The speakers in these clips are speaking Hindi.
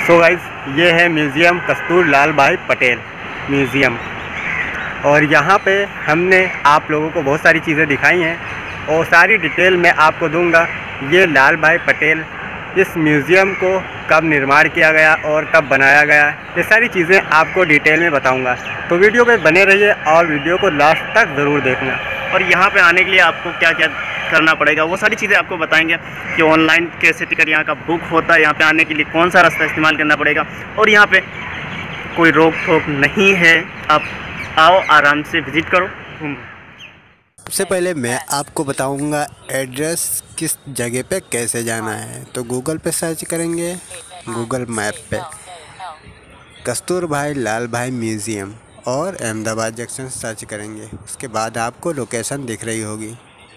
सो गाइस ये है म्यूज़ियम lalbhai पटेल म्यूज़ियम, और यहाँ पे हमने आप लोगों को बहुत सारी चीज़ें दिखाई हैं और सारी डिटेल मैं आपको दूंगा। ये lalbhai पटेल इस म्यूज़ियम को कब निर्माण किया गया और कब बनाया गया, ये सारी चीज़ें आपको डिटेल में बताऊंगा। तो वीडियो पे बने रहिए और वीडियो को लास्ट तक ज़रूर देखना। और यहाँ पे आने के लिए आपको क्या क्या करना पड़ेगा वो सारी चीज़ें आपको बताएंगे कि ऑनलाइन कैसे टिकट यहाँ का बुक होता है, यहाँ पे आने के लिए कौन सा रास्ता इस्तेमाल करना पड़ेगा, और यहाँ पे कोई रोक टोक नहीं है। आप आओ, आराम से विज़िट करो। सबसे पहले मैं आपको बताऊंगा एड्रेस किस जगह पे कैसे जाना है। तो गूगल पे सर्च करेंगे, गूगल मैप पे कस्तूरभाई lalbhai म्यूज़ियम और अहमदाबाद जंक्शन सर्च करेंगे। उसके बाद आपको लोकेशन दिख रही होगी।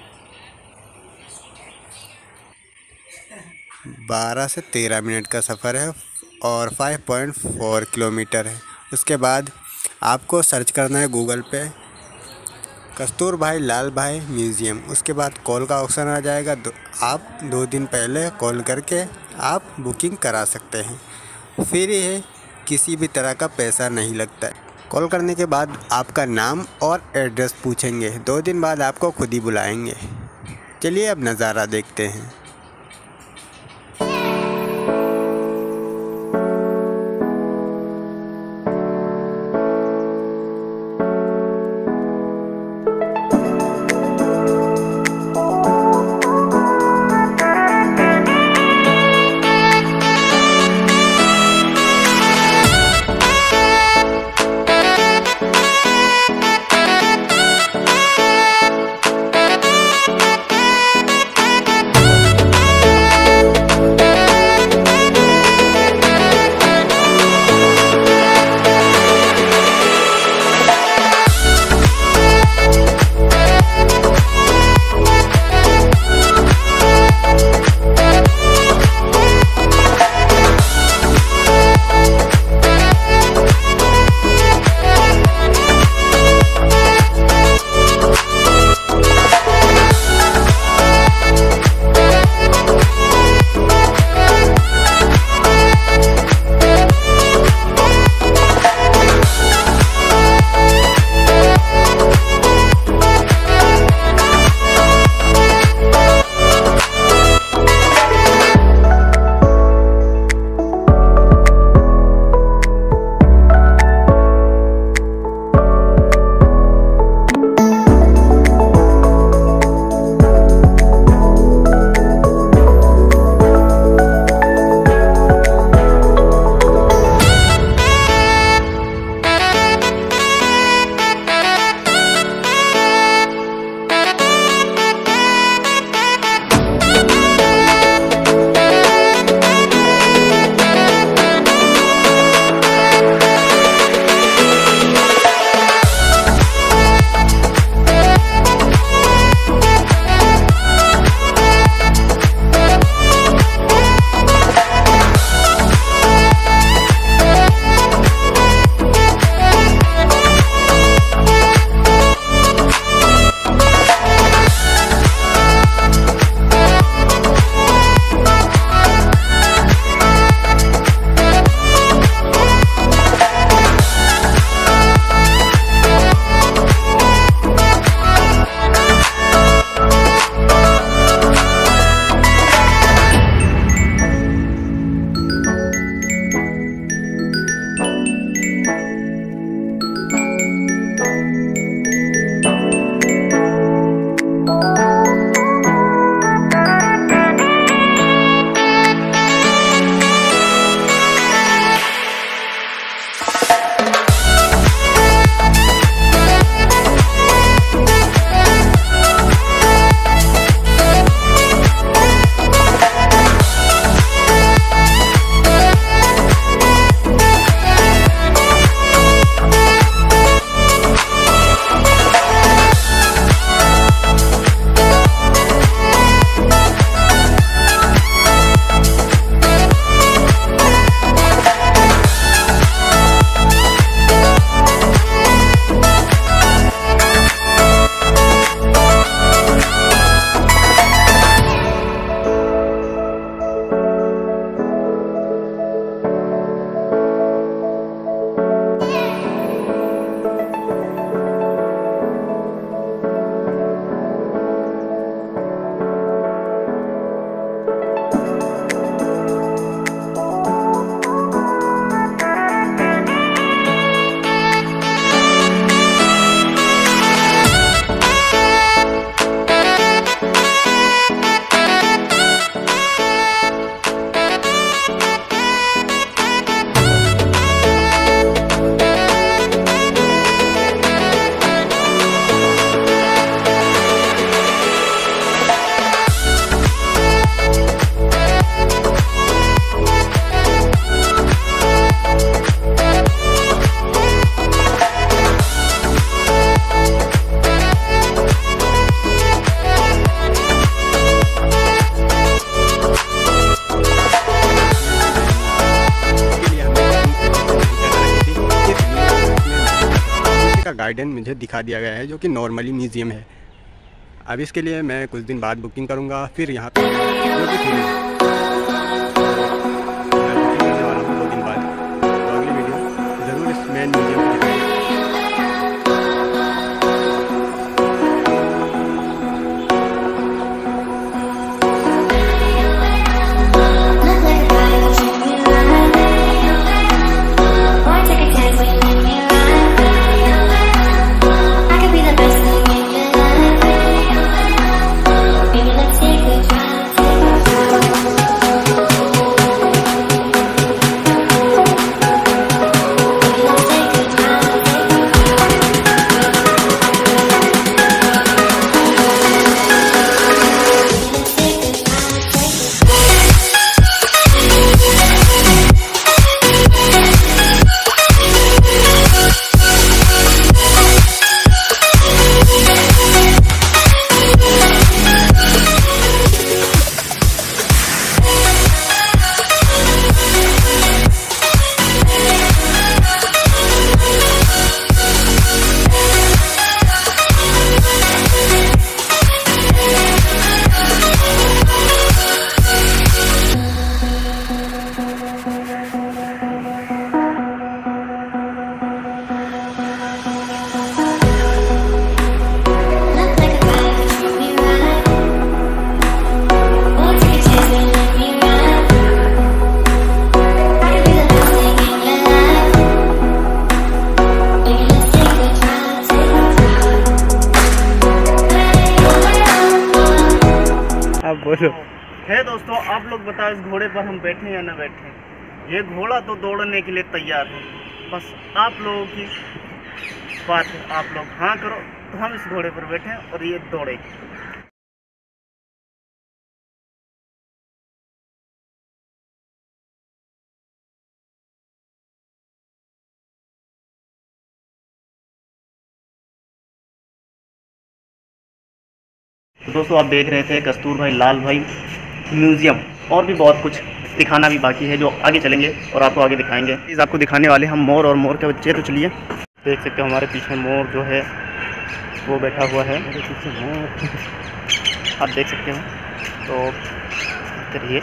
12 से 13 मिनट का सफ़र है और 5.4 किलोमीटर है। उसके बाद आपको सर्च करना है गूगल पे कस्तूरभाई lalbhai म्यूज़ियम। उसके बाद कॉल का ऑप्शन आ जाएगा। आप 2 दिन पहले कॉल करके आप बुकिंग करा सकते हैं। फ्री है, किसी भी तरह का पैसा नहीं लगता है। कॉल करने के बाद आपका नाम और एड्रेस पूछेंगे। 2 दिन बाद आपको खुद ही बुलाएंगे। चलिए अब नज़ारा देखते हैं। गार्डन मुझे दिखा दिया गया है, जो कि नॉर्मली म्यूज़ियम है। अब इसके लिए मैं कुछ दिन बाद बुकिंग करूँगा, फिर यहाँ पर जो कि फ्री है। मैं बुकिंग करने वाला हूँ 2 दिन बाद, तो अगली वीडियो ज़रूर इस मेन म्यूज़ियम को दिखाएंगे। बोलो है दोस्तों, आप लोग बताओ इस घोड़े पर हम बैठे या ना बैठे। ये घोड़ा तो दौड़ने के लिए तैयार है, बस आप लोगों की बात है। आप लोग हाँ करो तो हम इस घोड़े पर बैठे और ये दौड़े। दोस्तों आप देख रहे थे कस्तूरभाई लालभाई म्यूज़ियम, और भी बहुत कुछ दिखाना भी बाकी है जो आगे चलेंगे और आपको आगे दिखाएंगे। इस आपको दिखाने वाले हम मोर और मोर के बच्चे। तो चलिए, देख सकते हो हमारे पीछे मोर जो है वो बैठा हुआ है, मेरे पीछे मोर आप देख सकते हो। तो चलिए,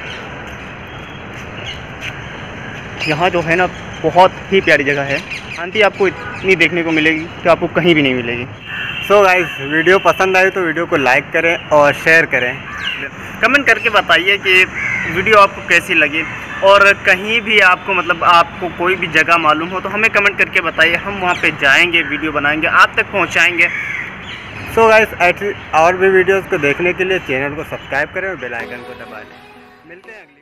यहाँ जो है ना बहुत ही प्यारी जगह है। शांति आपको इतनी देखने को मिलेगी कि आपको कहीं भी नहीं मिलेगी। सो गाइस, वीडियो पसंद आई तो वीडियो को लाइक करें और शेयर करें। कमेंट करके बताइए कि वीडियो आपको कैसी लगी, और कहीं भी आपको मतलब आपको कोई भी जगह मालूम हो तो हमें कमेंट करके बताइए। हम वहाँ पे जाएंगे, वीडियो बनाएंगे, आप तक पहुँचाएंगे। सो गाइस, ऐसी और भी वीडियोस को देखने के लिए चैनल को सब्सक्राइब करें और बेल आइकन को दबा दें। मिलते हैं अगली